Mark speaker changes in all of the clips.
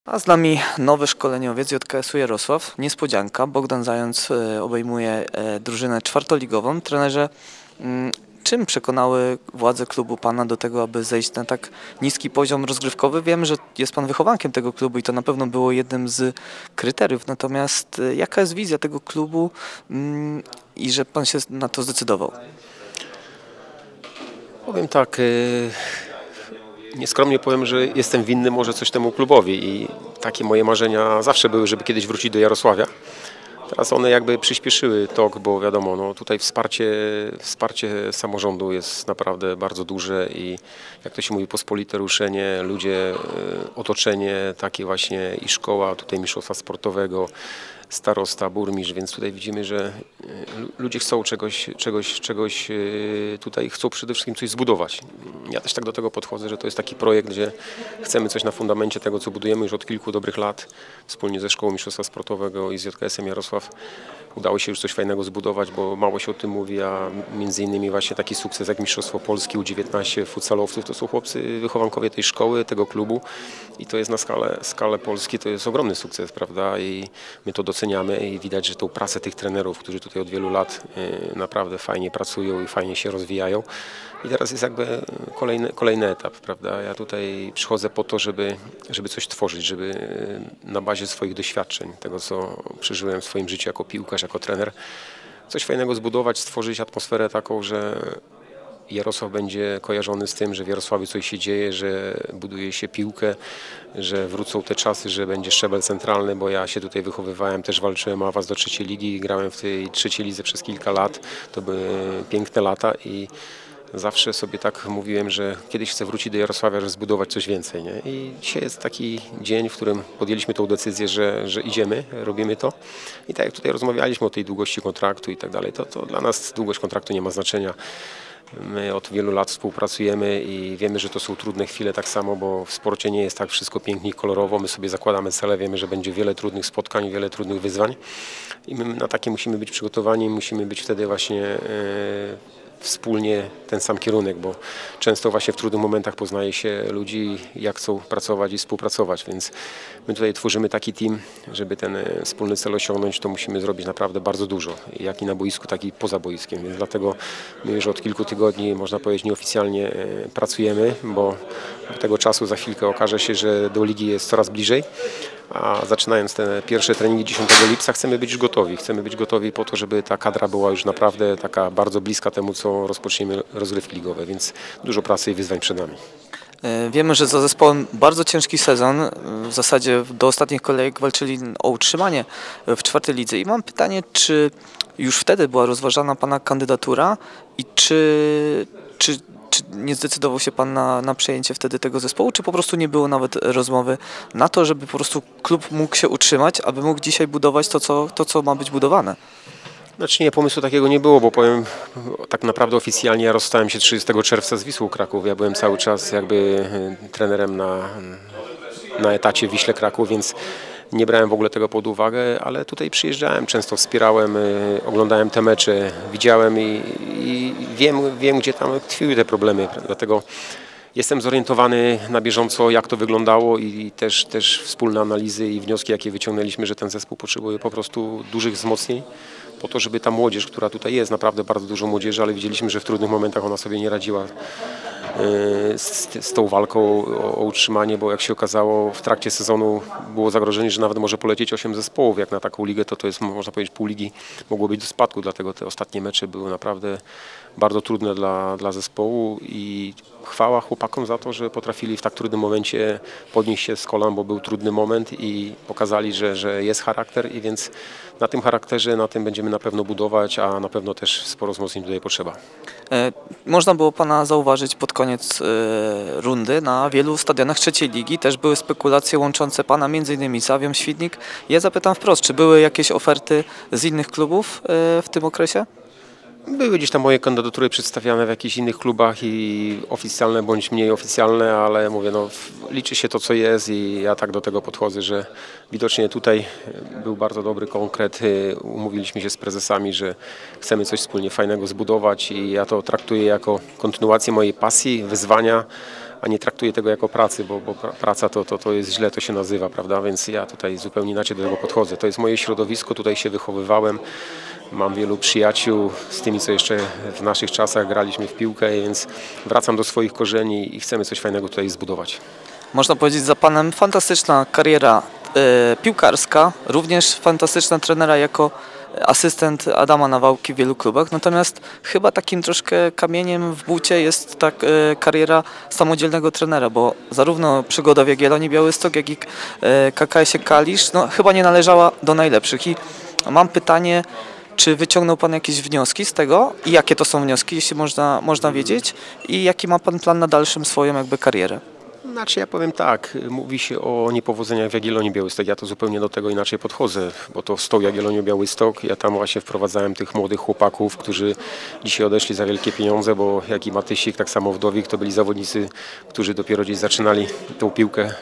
Speaker 1: A z nami nowy szkoleniowiec JKS-u Jarosław. Niespodzianka. Bogdan Zając obejmuje drużynę czwartoligową. Trenerze, czym przekonały władze klubu Pana do tego, aby zejść na tak niski poziom rozgrywkowy? Wiem, że jest Pan wychowankiem tego klubu i to na pewno było jednym z kryteriów. Natomiast jaka jest wizja tego klubu i że Pan się na to zdecydował?
Speaker 2: Powiem tak, nieskromnie powiem, że jestem winny może coś temu klubowi i takie moje marzenia zawsze były, żeby kiedyś wrócić do Jarosławia. Teraz one jakby przyspieszyły tok, bo wiadomo, no tutaj wsparcie samorządu jest naprawdę bardzo duże i jak to się mówi, pospolite ruszenie, ludzie, otoczenie takie właśnie i szkoła, tutaj mistrzostwa sportowego, starosta, burmistrz, więc tutaj widzimy, że ludzie chcą czegoś tutaj chcą przede wszystkim coś zbudować. Ja też tak do tego podchodzę, że to jest taki projekt, gdzie chcemy coś na fundamencie tego, co budujemy już od kilku dobrych lat. Wspólnie ze Szkołą Mistrzostwa Sportowego i z JKS-em Jarosław udało się już coś fajnego zbudować, bo mało się o tym mówi, a między innymi właśnie taki sukces jak Mistrzostwo Polski U19 futsalowców, to są chłopcy wychowankowie tej szkoły, tego klubu i to jest na skalę Polski, to jest ogromny sukces, prawda, i my to doceniamy i widać, że tą pracę tych trenerów, którzy tutaj od wielu lat naprawdę fajnie pracują i fajnie się rozwijają i teraz jest jakby kolejny etap, prawda, ja tutaj przychodzę po to, żeby coś tworzyć, żeby na bazie swoich doświadczeń, tego co przeżyłem w swoim życiu jako piłkarz, jako trener, coś fajnego zbudować, stworzyć atmosferę taką, że Jarosław będzie kojarzony z tym, że w Jarosławiu coś się dzieje, że buduje się piłkę, że wrócą te czasy, że będzie szczebel centralny, bo ja się tutaj wychowywałem, też walczyłem o awans do trzeciej ligi, grałem w tej trzeciej lidze przez kilka lat, to były piękne lata i zawsze sobie tak mówiłem, że kiedyś chcę wrócić do Jarosławia, żeby zbudować coś więcej. Nie? I dzisiaj jest taki dzień, w którym podjęliśmy tą decyzję, że idziemy, robimy to. I tak jak tutaj rozmawialiśmy o tej długości kontraktu i tak dalej, to dla nas długość kontraktu nie ma znaczenia. My od wielu lat współpracujemy i wiemy, że to są trudne chwile tak samo, bo w sporcie nie jest tak wszystko pięknie i kolorowo. My sobie zakładamy cele, wiemy, że będzie wiele trudnych spotkań, wiele trudnych wyzwań i my na takie musimy być przygotowani, musimy być wtedy właśnie wspólnie ten sam kierunek, bo często właśnie w trudnych momentach poznaje się ludzi, jak chcą pracować i współpracować, więc my tutaj tworzymy taki team, żeby ten wspólny cel osiągnąć, to musimy zrobić naprawdę bardzo dużo, jak i na boisku, tak i poza boiskiem, więc dlatego my już od kilku tygodni, można powiedzieć, nieoficjalnie pracujemy, bo tego czasu za chwilkę okaże się, że do ligi jest coraz bliżej, a zaczynając te pierwsze treningi 10 lipca chcemy być już gotowi. Chcemy być gotowi po to, żeby ta kadra była już naprawdę taka bardzo bliska temu, co rozpoczniemy rozgrywki ligowe, więc dużo pracy i wyzwań przed nami.
Speaker 1: Wiemy, że za zespołem bardzo ciężki sezon. W zasadzie do ostatnich kolejek walczyli o utrzymanie w czwartej lidze. I mam pytanie, czy już wtedy była rozważana Pana kandydatura i czy nie zdecydował się Pan na przejęcie wtedy tego zespołu, czy po prostu nie było nawet rozmowy na to, żeby po prostu klub mógł się utrzymać, aby mógł dzisiaj budować to, co ma być budowane?
Speaker 2: Znaczy nie, pomysłu takiego nie było, bo powiem tak naprawdę oficjalnie ja rozstałem się 30 czerwca z Wisłą Kraków. Ja byłem cały czas jakby trenerem na etacie w Wiśle Kraków, więc nie brałem w ogóle tego pod uwagę, ale tutaj przyjeżdżałem, często wspierałem, oglądałem te mecze, widziałem i wiem, gdzie tam tkwiły te problemy, dlatego jestem zorientowany na bieżąco, jak to wyglądało i też wspólne analizy i wnioski, jakie wyciągnęliśmy, że ten zespół potrzebuje po prostu dużych wzmocnień, po to, żeby ta młodzież, która tutaj jest, naprawdę bardzo dużo młodzieży, ale widzieliśmy, że w trudnych momentach ona sobie nie radziła z tą walką o utrzymanie, bo jak się okazało w trakcie sezonu było zagrożenie, że nawet może polecieć 8 zespołów, jak na taką ligę, to jest, można powiedzieć, pół ligi mogło być do spadku, dlatego te ostatnie mecze były naprawdę bardzo trudne dla zespołu i chwała chłopakom za to, że potrafili w tak trudnym momencie podnieść się z kolan, bo był trudny moment i pokazali, że jest charakter i więc na tym charakterze, na tym będziemy na pewno budować, a na pewno też sporo wzmocnień tutaj potrzeba.
Speaker 1: Można było Pana zauważyć pod koniec rundy na wielu stadionach trzeciej ligi. Też były spekulacje łączące Pana m.in. z Awią Świdnik. Ja zapytam wprost, czy były jakieś oferty z innych klubów w tym okresie?
Speaker 2: Były gdzieś tam moje kandydatury przedstawiane w jakichś innych klubach i oficjalne bądź mniej oficjalne, ale mówię, no, liczy się to, co jest i ja tak do tego podchodzę, że widocznie tutaj był bardzo dobry konkret. Umówiliśmy się z prezesami, że chcemy coś wspólnie fajnego zbudować i ja to traktuję jako kontynuację mojej pasji, wyzwania, a nie traktuję tego jako pracy, bo praca to jest źle, to się nazywa, prawda? Więc ja tutaj zupełnie inaczej do tego podchodzę. To jest moje środowisko, tutaj się wychowywałem. Mam wielu przyjaciół z tymi, co jeszcze w naszych czasach graliśmy w piłkę, więc wracam do swoich korzeni i chcemy coś fajnego tutaj zbudować.
Speaker 1: Można powiedzieć, za panem fantastyczna kariera piłkarska, również fantastyczna trenera jako asystent Adama Nawałki w wielu klubach, natomiast chyba takim troszkę kamieniem w bucie jest ta kariera samodzielnego trenera, bo zarówno przygoda w Jagiellonii Białystok, jak i KKS-ie Kalisz no, chyba nie należała do najlepszych. I mam pytanie, czy wyciągnął pan jakieś wnioski z tego i jakie to są wnioski, jeśli można wiedzieć, i jaki ma pan plan na dalszą swoją jakby karierę?
Speaker 2: Znaczy ja powiem tak, mówi się o niepowodzeniach w Jagiellonii Białystok, ja to zupełnie do tego inaczej podchodzę, bo to z tą Jagiellonią Białystok, ja tam właśnie wprowadzałem tych młodych chłopaków, którzy dzisiaj odeszli za wielkie pieniądze, bo jak i Matysik, tak samo Wdowik, to byli zawodnicy, którzy dopiero gdzieś zaczynali tą piłkę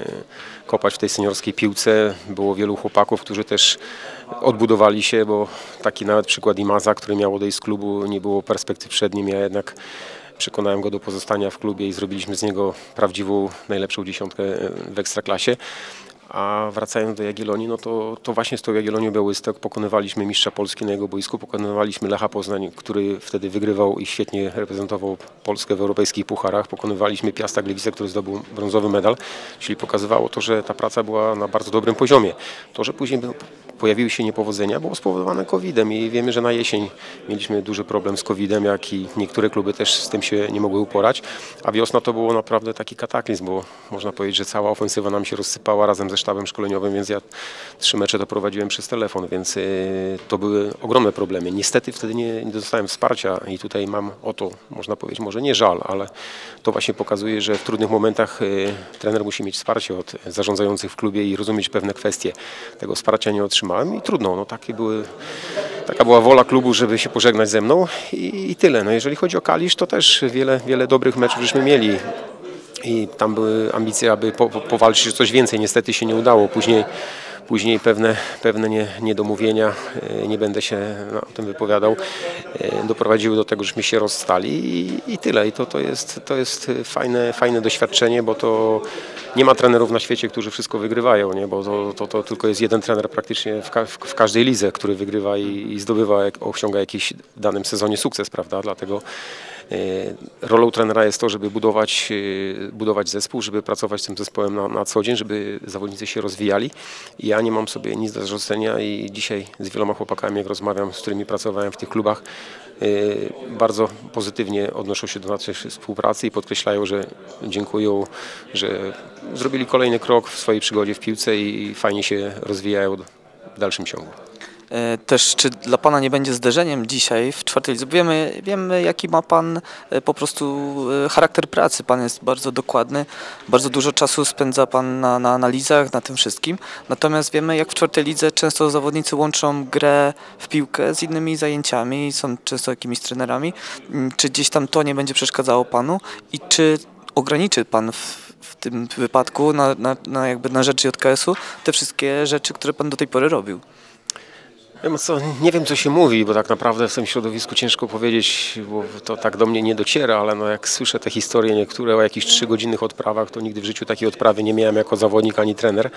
Speaker 2: kopać w tej seniorskiej piłce. Było wielu chłopaków, którzy też odbudowali się, bo taki nawet przykład Imaza, który miał odejść z klubu, nie było perspektyw przed nim, ja jednak przekonałem go do pozostania w klubie i zrobiliśmy z niego prawdziwą, najlepszą dziesiątkę w Ekstraklasie. A wracając do Jagiellonii, no to właśnie z tą Jagiellonią Białystok pokonywaliśmy mistrza Polski na jego boisku, pokonywaliśmy Lecha Poznań, który wtedy wygrywał i świetnie reprezentował Polskę w europejskich pucharach. Pokonywaliśmy Piasta Gliwice, który zdobył brązowy medal, czyli pokazywało to, że ta praca była na bardzo dobrym poziomie. To, że później pojawiły się niepowodzenia, było spowodowane COVID-em i wiemy, że na jesień mieliśmy duży problem z COVID-em, jak i niektóre kluby też z tym się nie mogły uporać, a wiosna to było naprawdę taki kataklizm, bo można powiedzieć, że cała ofensywa nam się rozsypała razem ze sztabem szkoleniowym, więc ja 3 mecze doprowadziłem przez telefon, więc to były ogromne problemy. Niestety wtedy nie dostałem wsparcia i tutaj mam o to, można powiedzieć, może nie żal, ale to właśnie pokazuje, że w trudnych momentach trener musi mieć wsparcie od zarządzających w klubie i rozumieć pewne kwestie. Tego wsparcia nie otrzymałem i trudno, no taka była wola klubu, żeby się pożegnać ze mną i tyle. No jeżeli chodzi o Kalisz, to też wiele dobrych meczów żeśmy mieli i tam były ambicje, aby powalczyć o coś więcej. Niestety się nie udało. Później pewne niedomówienia, nie będę się o tym wypowiadał, doprowadziły do tego, żeśmy się rozstali i tyle. I to jest fajne doświadczenie, bo to nie ma trenerów na świecie, którzy wszystko wygrywają, nie? Bo to tylko jest jeden trener praktycznie w każdej lidze, który wygrywa i zdobywa, osiąga jakiś w danym sezonie sukces, prawda? Dlatego rolą trenera jest to, żeby budować zespół, żeby pracować z tym zespołem na co dzień, żeby zawodnicy się rozwijali. I ja nie mam sobie nic do zarzucenia i dzisiaj z wieloma chłopakami, jak rozmawiam, z którymi pracowałem w tych klubach, bardzo pozytywnie odnoszą się do naszej współpracy i podkreślają, że dziękują, że zrobili kolejny krok w swojej przygodzie w piłce i fajnie się rozwijają w dalszym ciągu.
Speaker 1: Też czy dla pana nie będzie zderzeniem dzisiaj w czwartej lidze? Wiemy jaki ma pan po prostu charakter pracy. Pan jest bardzo dokładny, bardzo dużo czasu spędza pan na analizach, na tym wszystkim. Natomiast wiemy, jak w czwartej lidze często zawodnicy łączą grę w piłkę z innymi zajęciami, są często jakimiś trenerami. Czy gdzieś tam to nie będzie przeszkadzało panu i czy ograniczy pan w tym wypadku na rzecz JKS-u te wszystkie rzeczy, które pan do tej pory robił?
Speaker 2: Nie wiem, co się mówi, bo tak naprawdę w tym środowisku ciężko powiedzieć, bo to tak do mnie nie dociera, ale no jak słyszę te historie niektóre o jakichś 3-godzinnych odprawach, to nigdy w życiu takiej odprawy nie miałem jako zawodnik ani trener.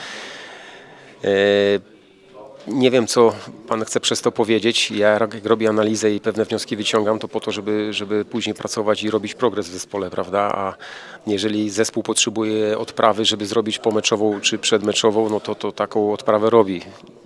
Speaker 2: Nie wiem, co pan chce przez to powiedzieć. Ja jak robię analizę i pewne wnioski wyciągam, to po to, żeby później pracować i robić progres w zespole, prawda? A jeżeli zespół potrzebuje odprawy, żeby zrobić pomeczową czy przedmeczową, no to taką odprawę robi.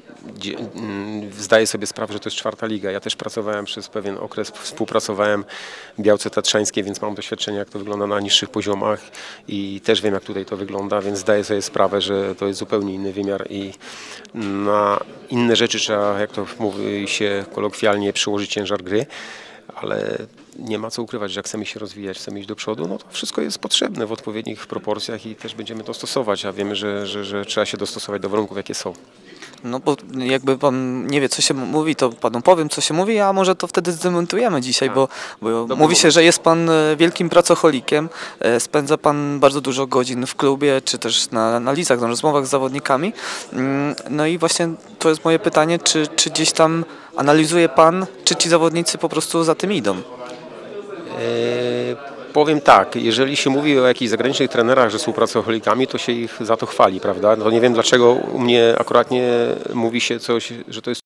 Speaker 2: Zdaję sobie sprawę, że to jest 4. liga. Ja też pracowałem przez pewien okres, współpracowałem w Białce Tatrzańskiej, więc mam doświadczenie, jak to wygląda na niższych poziomach i też wiem, jak tutaj to wygląda, więc zdaję sobie sprawę, że to jest zupełnie inny wymiar i na inne rzeczy trzeba, jak to mówi się kolokwialnie, przyłożyć ciężar gry, ale nie ma co ukrywać, że jak chcemy się rozwijać, chcemy iść do przodu, no to wszystko jest potrzebne w odpowiednich proporcjach i też będziemy to stosować, a wiemy, że trzeba się dostosować do warunków, jakie są.
Speaker 1: No bo jakby pan nie wie, co się mówi, to panu powiem, co się mówi, a może to wtedy zdemontujemy dzisiaj, bo mówi się, że jest pan wielkim pracocholikiem, spędza pan bardzo dużo godzin w klubie, czy też na analizach, na rozmowach z zawodnikami. No i właśnie to jest moje pytanie, czy gdzieś tam analizuje pan, czy ci zawodnicy po prostu za tym idą?
Speaker 2: Powiem tak, jeżeli się mówi o jakichś zagranicznych trenerach, że są pracoholikami, to się ich za to chwali, prawda? No nie wiem, dlaczego u mnie akurat nie mówi się coś, że to jest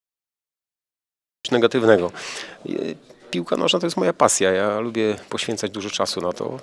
Speaker 2: coś negatywnego. Piłka nożna to jest moja pasja, ja lubię poświęcać dużo czasu na to.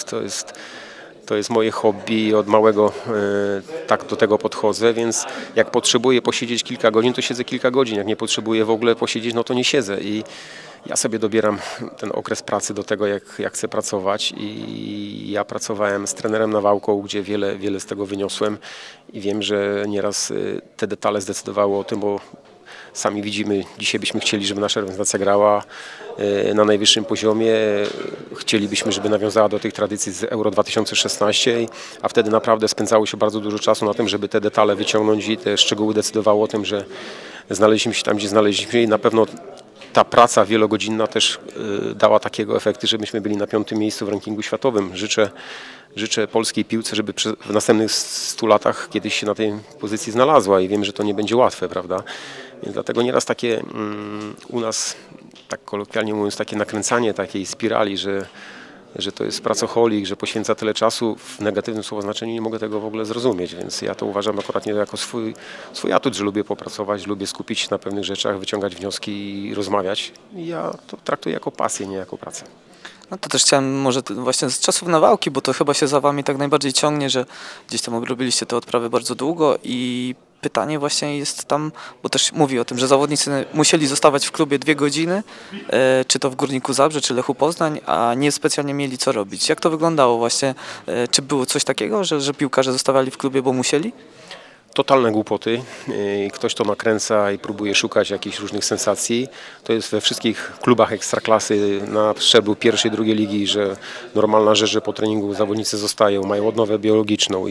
Speaker 2: To jest moje hobby i od małego tak do tego podchodzę, więc jak potrzebuję posiedzieć kilka godzin, to siedzę kilka godzin. Jak nie potrzebuję w ogóle posiedzieć, no to nie siedzę. I ja sobie dobieram ten okres pracy do tego, jak chcę pracować. I ja pracowałem z trenerem Nawałką, gdzie wiele z tego wyniosłem i wiem, że nieraz te detale zdecydowały o tym, bo sami widzimy, dzisiaj byśmy chcieli, żeby nasza reprezentacja grała na najwyższym poziomie. Chcielibyśmy, żeby nawiązała do tych tradycji z Euro 2016, a wtedy naprawdę spędzało się bardzo dużo czasu na tym, żeby te detale wyciągnąć i te szczegóły decydowały o tym, że znaleźliśmy się tam, gdzie znaleźliśmy i na pewno ta praca wielogodzinna też dała takiego efektu, żebyśmy byli na 5. miejscu w rankingu światowym. Życzę polskiej piłce, żeby w następnych 100 latach kiedyś się na tej pozycji znalazła i wiem, że to nie będzie łatwe, prawda? Więc dlatego nieraz takie u nas, tak kolokwialnie mówiąc, takie nakręcanie takiej spirali, że to jest pracoholik, że poświęca tyle czasu, w negatywnym słowa znaczeniu nie mogę tego w ogóle zrozumieć, więc ja to uważam akurat nie jako swój atut, że lubię popracować, lubię skupić się na pewnych rzeczach, wyciągać wnioski i rozmawiać. I ja to traktuję jako pasję, nie jako pracę.
Speaker 1: No to też chciałem może właśnie z czasów Nawałki, bo to chyba się za wami tak najbardziej ciągnie, że gdzieś tam obrobiliście te odprawy bardzo długo i pytanie właśnie jest tam, bo też mówi o tym, że zawodnicy musieli zostawać w klubie 2 godziny, czy to w Górniku Zabrze, czy Lechu Poznań, a nie specjalnie mieli co robić. Jak to wyglądało właśnie? Czy było coś takiego, że piłkarze zostawali w klubie, bo musieli?
Speaker 2: Totalne głupoty. Ktoś to nakręca i próbuje szukać jakichś różnych sensacji. To jest we wszystkich klubach ekstraklasy na szczeblu 1. i 2. ligi, że normalna rzecz, że po treningu zawodnicy zostają, mają odnowę biologiczną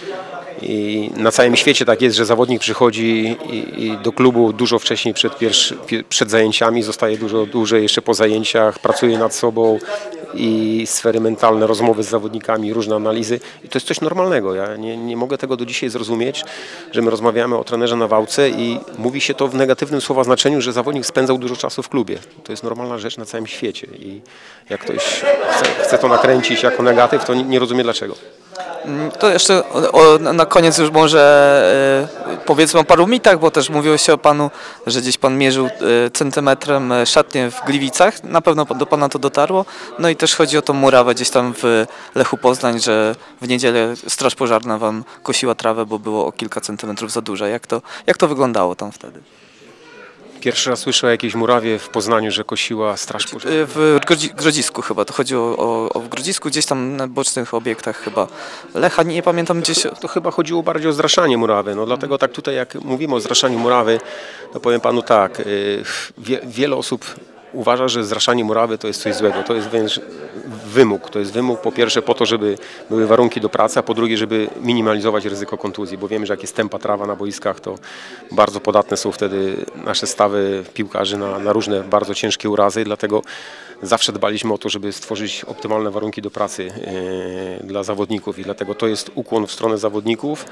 Speaker 2: i na całym świecie tak jest, że zawodnik przychodzi i do klubu dużo wcześniej przed zajęciami, zostaje dużo dłużej jeszcze po zajęciach, pracuje nad sobą i sfery mentalne, rozmowy z zawodnikami, różne analizy. I to jest coś normalnego. Ja nie mogę tego do dzisiaj zrozumieć, że my rozmawiamy o trenerze Nawałce i mówi się to w negatywnym słowa znaczeniu, że zawodnik spędzał dużo czasu w klubie. To jest normalna rzecz na całym świecie i jak ktoś chce to nakręcić jako negatyw, to nie rozumie dlaczego.
Speaker 1: To jeszcze na koniec już może powiedzmy o paru mitach, bo też mówiło się o panu, że gdzieś pan mierzył centymetrem szatnię w Gliwicach. Na pewno do pana to dotarło. No i też chodzi o tą murawę gdzieś tam w Lechu Poznań, że w niedzielę straż pożarna wam kosiła trawę, bo było o kilka centymetrów za duża. Jak to wyglądało tam wtedy?
Speaker 2: Pierwszy raz słyszę o jakiejś murawie w Poznaniu, że kosiła straż pożarna.
Speaker 1: W Grodzisku chyba, to chodziło o w Grodzisku, gdzieś tam na bocznych obiektach chyba Lecha, nie pamiętam gdzieś.
Speaker 2: To chyba chodziło bardziej o zraszanie murawy, no dlatego tak tutaj jak mówimy o zraszaniu murawy, to powiem panu tak, wiele osób uważa, że zraszanie murawy to jest coś złego, to jest wręcz wymóg. To jest wymóg po pierwsze po to, żeby były warunki do pracy, a po drugie, żeby minimalizować ryzyko kontuzji, bo wiemy, że jak jest tępa trawa na boiskach, to bardzo podatne są wtedy nasze stawy piłkarzy na różne bardzo ciężkie urazy, dlatego zawsze dbaliśmy o to, żeby stworzyć optymalne warunki do pracy dla zawodników i dlatego to jest ukłon w stronę zawodników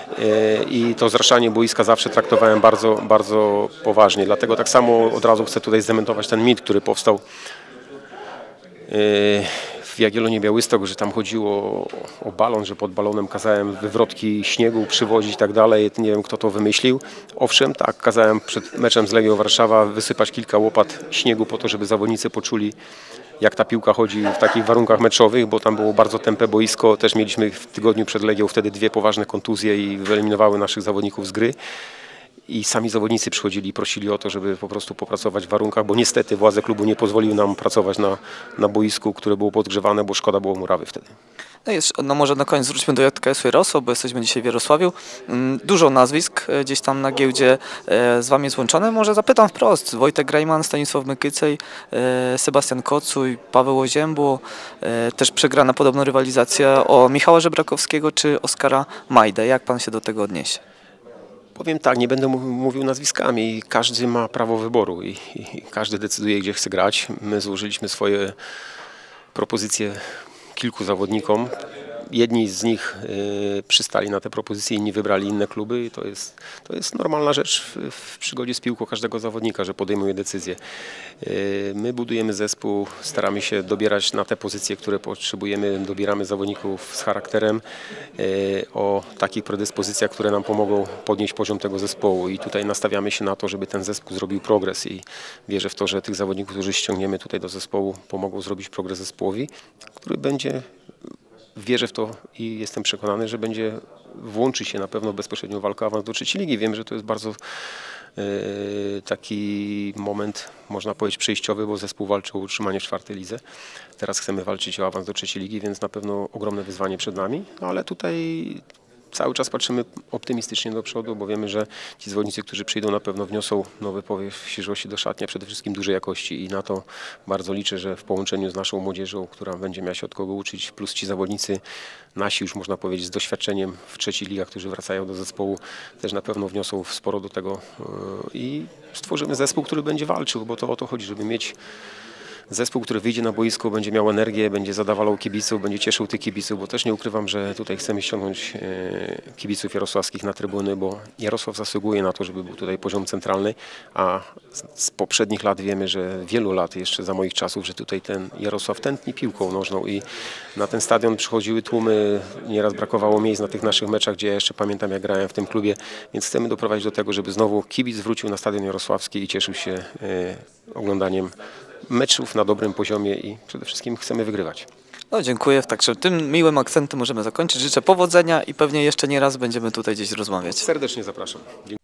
Speaker 2: i to zraszanie boiska zawsze traktowałem bardzo, bardzo poważnie. Dlatego tak samo od razu chcę tutaj zdementować ten mit, który powstał w Jagiellonii Białystok, że tam chodziło o balon, że pod balonem kazałem wywrotki śniegu przywozić i tak dalej. Nie wiem, kto to wymyślił. Owszem, tak, kazałem przed meczem z Legią Warszawa wysypać kilka łopat śniegu po to, żeby zawodnicy poczuli, jak ta piłka chodzi w takich warunkach meczowych, bo tam było bardzo tępe boisko. Też mieliśmy w tygodniu przed Legią wtedy 2 poważne kontuzje i wyeliminowały naszych zawodników z gry. I sami zawodnicy przychodzili i prosili o to, żeby po prostu popracować w warunkach, bo niestety władze klubu nie pozwoliły nam pracować na boisku, które było podgrzewane, bo szkoda było murawy wtedy.
Speaker 1: No może na koniec wróćmy do JKS-u Jarosław, bo jesteśmy dzisiaj w Jarosławiu. Dużo nazwisk gdzieś tam na giełdzie z wami jest łączone. Może zapytam wprost. Wojtek Grajman, Stanisław Mykycej, Sebastian Kocuj, Paweł Oziębło. Też przegrana podobno rywalizacja o Michała Żebrakowskiego czy Oskara Majdę. Jak pan się do tego odniesie?
Speaker 2: Powiem tak, nie będę mówił nazwiskami. Każdy ma prawo wyboru i każdy decyduje, gdzie chce grać. My złożyliśmy swoje propozycje kilku zawodnikom. jedni z nich przystali na te propozycje, inni wybrali inne kluby i to jest normalna rzecz w przygodzie z piłką każdego zawodnika, że podejmuje decyzje. My budujemy zespół, staramy się dobierać na te pozycje, które potrzebujemy, dobieramy zawodników z charakterem, o takich predyspozycjach, które nam pomogą podnieść poziom tego zespołu i tutaj nastawiamy się na to, żeby ten zespół zrobił progres i wierzę w to, że tych zawodników, którzy ściągniemy tutaj do zespołu, pomogą zrobić progres zespołowi, który będzie, wierzę w to i jestem przekonany, że będzie włączyć się na pewno bezpośrednio w walkę o awans do trzeciej ligi. Wiem, że to jest bardzo taki moment, można powiedzieć, przejściowy, bo zespół walczy o utrzymanie w czwartej lidze. Teraz chcemy walczyć o awans do trzeciej ligi, więc na pewno ogromne wyzwanie przed nami, no ale tutaj cały czas patrzymy optymistycznie do przodu, bo wiemy, że ci zawodnicy, którzy przyjdą, na pewno wniosą nowy powiew świeżości do szatni, a przede wszystkim dużej jakości i na to bardzo liczę, że w połączeniu z naszą młodzieżą, która będzie miała się od kogo uczyć, plus ci zawodnicy nasi już można powiedzieć z doświadczeniem w trzecich ligach, którzy wracają do zespołu, też na pewno wniosą sporo do tego i stworzymy zespół, który będzie walczył, bo to o to chodzi, żeby mieć zespół, który wyjdzie na boisko, będzie miał energię, będzie zadawalał kibiców, będzie cieszył tych kibiców, bo też nie ukrywam, że tutaj chcemy ściągnąć kibiców jarosławskich na trybuny, bo Jarosław zasługuje na to, żeby był tutaj poziom centralny, a z poprzednich lat wiemy, że wielu lat jeszcze za moich czasów, że tutaj ten Jarosław tętni piłką nożną i na ten stadion przychodziły tłumy, nieraz brakowało miejsc na tych naszych meczach, gdzie ja jeszcze pamiętam, jak grałem w tym klubie, więc chcemy doprowadzić do tego, żeby znowu kibic wrócił na stadion jarosławski i cieszył się oglądaniem meczów na dobrym poziomie i przede wszystkim chcemy wygrywać.
Speaker 1: No, dziękuję. Także tym miłym akcentem możemy zakończyć. Życzę powodzenia i pewnie jeszcze nie raz będziemy tutaj gdzieś rozmawiać.
Speaker 2: Serdecznie zapraszam.